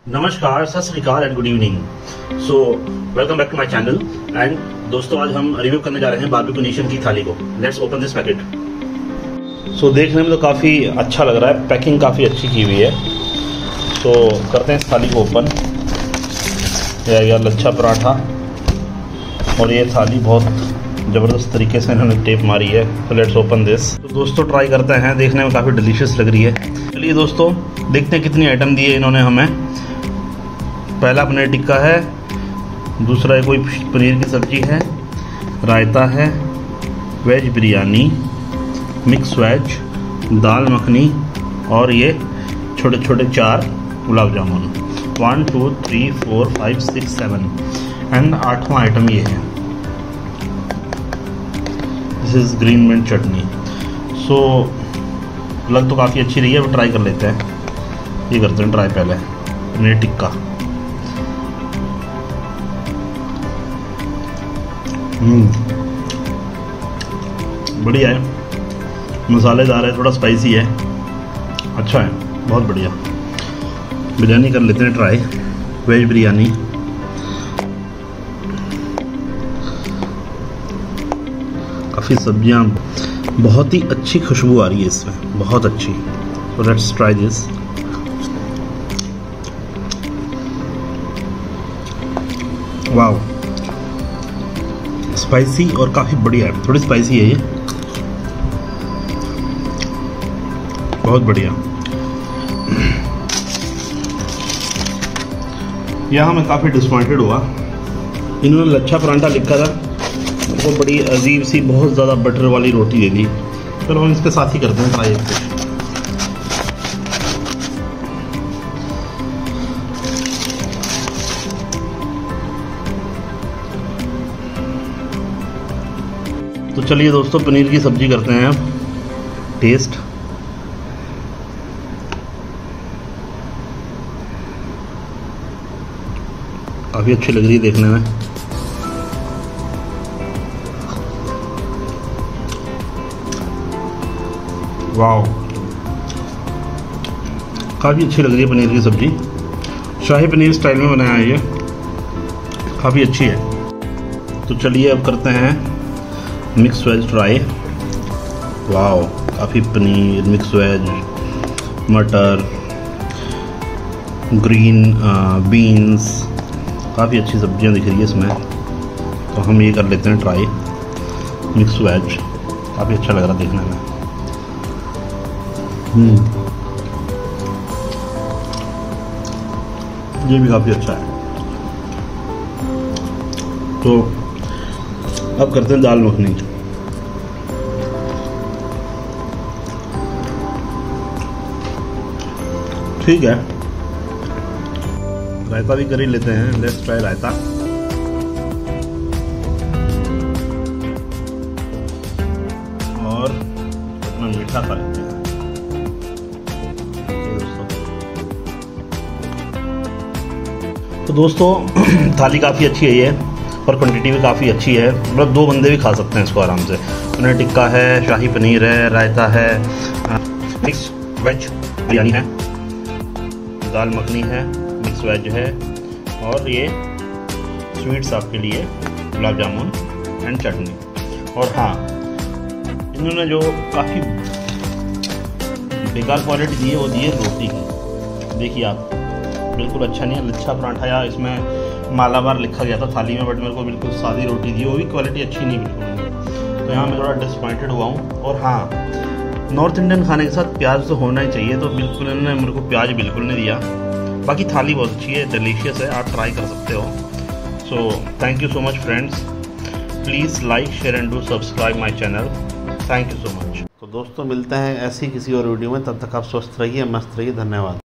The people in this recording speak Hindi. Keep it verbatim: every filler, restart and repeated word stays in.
नमस्कार, सत श्री अकाल and good evening. So welcome back to my channel. And दोस्तों, आज हम रिव्यू करने जा रहे हैं बारबेक्यू नेशन की थाली को। Let's open this packet. So देखने में तो काफ़ी अच्छा लग रहा है, पैकिंग काफ़ी अच्छी की हुई है। सो so, करते हैं इस थाली को ओपन। यह गया लच्छा पराठा और ये थाली बहुत ज़बरदस्त तरीके से इन्होंने टेप मारी है। तो लेट्स ओपन दिस। तो दोस्तों ट्राई करते हैं, देखने में काफ़ी डिलीशियस लग रही है। चलिए दोस्तों देखते हैं कितनी आइटम दी है इन्होंने हमें। पहला पनीर टिक्का है, दूसरा कोई पनीर की सब्जी है, रायता है, veg biryani, mix veg, dal makhani और ये छोटे छोटे चार gulab jamun. One two three four five six seven and आठवां आइटम ये है, this is green mint chutney. So लग तो काफ़ी अच्छी रही है, अब ट्राई कर लेते हैं। ये करते हैं ट्राई पहले पनीर टिक्का। हम्म बढ़िया है, मसालेदार है, थोड़ा स्पाइसी है, अच्छा है, बहुत बढ़िया। बिरयानी कर लेते हैं ट्राई, वेज बिरयानी। काफ़ी सब्जियां, बहुत ही अच्छी खुशबू आ रही है इसमें, बहुत अच्छी। तो let's try this. Wow, spicy और काफ़ी बढ़िया है, थोड़ी स्पाइसी है ये, बहुत बढ़िया। यहाँ मैं काफ़ी डिसपॉइंटेड हुआ, इन्होंने लच्छा पराठा लिखा था, वो बड़ी अजीब सी बहुत ज़्यादा बटर वाली रोटी दे दी। चलो हम इसके साथ ही करते हैं ट्राई एक। तो चलिए दोस्तों पनीर की सब्जी करते हैं अब टेस्ट। काफ़ी अच्छी लग रही है देखने में। वाह, काफ़ी अच्छी लग रही है पनीर की सब्जी, शाही पनीर स्टाइल में बनाया है ये, काफ़ी अच्छी है। तो चलिए अब करते हैं मिक्स वेज ट्राई। वाह, काफ़ी पनीर, मिक्स वेज, मटर, ग्रीन बीन्स, काफ़ी अच्छी सब्जियां दिख रही है इसमें। तो हम ये कर लेते हैं ट्राई मिक्स वेज, काफ़ी अच्छा लग रहा देखने में। हम्म ये भी काफ़ी अच्छा है। तो अब करते हैं दाल मखनी। ठीक है, रायता भी कर ही लेते हैं। Let's try raita. और अपना मीठा खा लेते हैं। तो दोस्तों थाली काफ़ी अच्छी है ये, और क्वांटिटी भी काफ़ी अच्छी है, मतलब दो बंदे भी खा सकते हैं इसको आराम से। पनीर टिक्का है, शाही पनीर है, रायता है, मिक्स वेज बिरयानी है, दाल मखनी है, मिक्स वेज है, और ये स्वीट्स आपके लिए गुलाब जामुन एंड चटनी। और हाँ, इन्होंने जो काफ़ी बेकार क्वालिटी दी है वो दी है रोटी की। देखिए आप, बिल्कुल अच्छा नहीं है। लच्छा पराठा या इसमें मालाबार लिखा गया था थाली में, बट मेरे को बिल्कुल सादी रोटी दी, वो भी क्वालिटी अच्छी नहीं बिल्कुल। तो यहाँ मैं थोड़ा डिसपॉइंटेड हुआ हूँ। और हाँ, नॉर्थ इंडियन खाने के साथ प्याज तो होना ही चाहिए, तो बिल्कुल इन्होंने मेरे को प्याज बिल्कुल नहीं दिया। बाकी थाली बहुत अच्छी है, डिलीशियस है, आप ट्राई कर सकते हो। So thank you so much friends, please like share and do subscribe my channel. Thank you so much. तो दोस्तों मिलते हैं ऐसी किसी और वीडियो में, तब तक आप स्वस्थ रहिए, मस्त रहिए, धन्यवाद।